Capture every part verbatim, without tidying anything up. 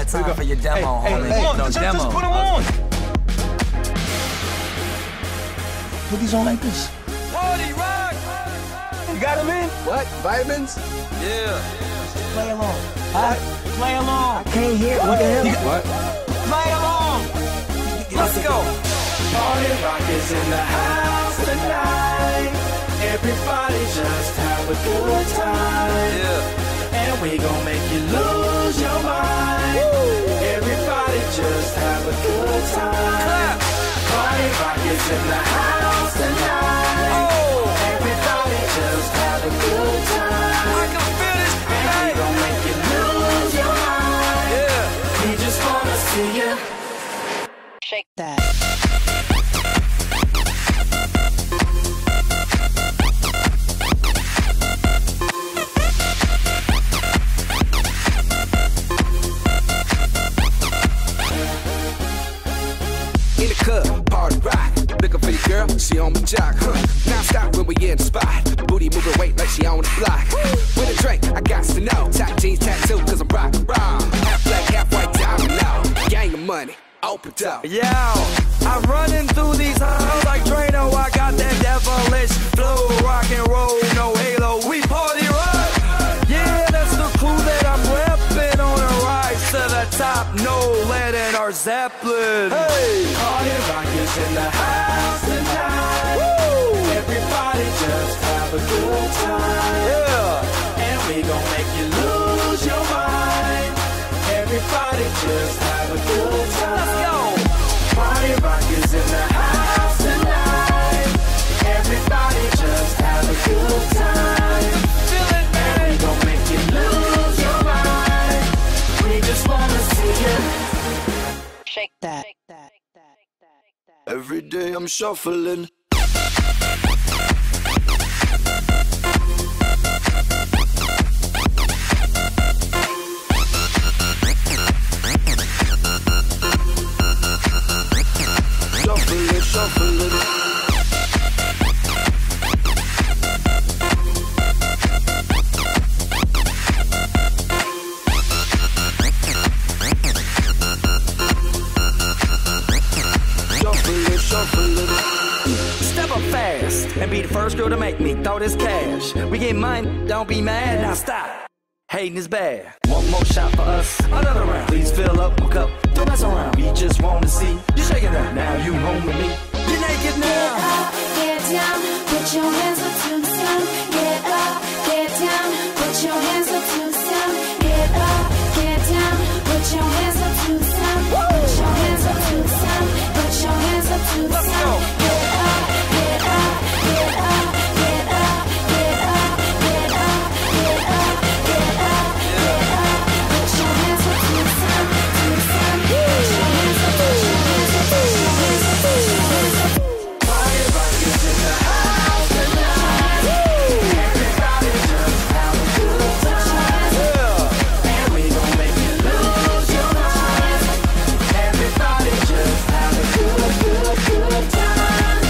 time for your demo, hey, homie. Hey, hey, no just, demo. just put them on. Put these on like this. Party rock! You got them in? What? Vitamins? Yeah. Play along. Huh? Play along. I can't hear. What the hell? What? Play along. Let's go. Party rock is in the house tonight. Everybody just have a good time. Yeah. And we gon' make you lose your mind. Woo. Everybody just have a good time. Clap. Party rock is in the house tonight. Oh. Everybody just have a good time. I can feel this And we tonight. gon' make you lose your mind. Yeah. We just wanna see you Shake that. In the club, party rock. Looking for the girl, she on my jock. Huh. Now stop when we in the spot. Booty moving weight like she on the block. With a drink, I got to know. Top jeans tattoo, cause I'm rock raw. Half black, half white, diamond now. Gang of money, opened up. Yo, I'm running through these halls like Drano. I got that devilish flow, rock and roll, no halo. We party rock. Yeah, that's the clue that I'm repping on a rise to the top. No lead in our Zeppelin. Hey, Party rock is in the house tonight. woo, Everybody just have a good time. yeah. And we gon' make you lose your mind. Everybody just have a good time. Let's go. Party rock is in the house tonight. Everybody just have a good time. Feel it, And we man. gon' make you lose your mind. We just wanna see you. Shake that. Every day I'm shuffling. Shuffling, shuffling. Shuffling, shuffling. Step up fast and be the first girl to make me throw this cash. We get mine, don't be mad. Now stop. Hating is bad. One more shot for us, another round. Please fill up my cup, don't mess around. We just want to see you shaking that. Now you home with me. You're naked Get now. up, get down, put your hands up to the sun. Get up, get down, put your hands up to the sun. Get up, get down, put your hands up to the sun. Put your hands up to the sun. Put your hands up to the Let's sun. go. Get up, get up, get up, get up, get up, get up, get up, get up, get up. Put your hands up to the sun, to the sun. Put your hands up, put your hands up, put your hands up, put your hands up. Party rock is in the house tonight. Everybody just have a good time. Yeah. And we gon' make you lose your mind. Everybody just have a good, good, good time.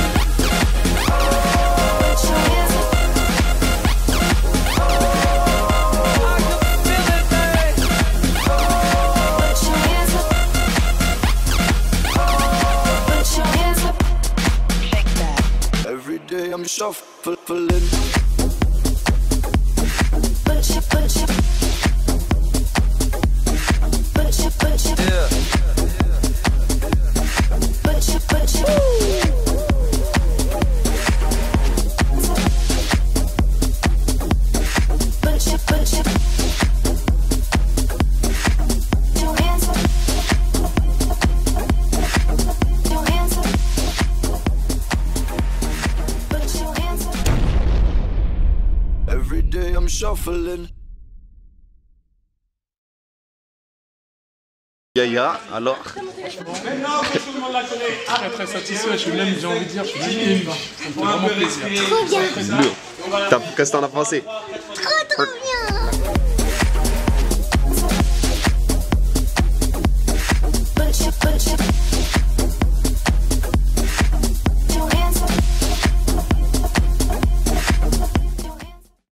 Put your hands up. I can feel it, man. Put your hands up. Put your hands up. Shake that. Every day I'm shuffling. Put your, put your, put your, put your, Yeah. put your, put your. Put your, put your. Your hands up. Your hands up. Put your hands up. Every day I'm shuffling. Yaya, alors Très très satisfait, je suis même, j'ai envie de dire, je suis même ému. Ça me fait vraiment plaisir. Lourd. T'as- Qu'est-ce que t'en as pensé?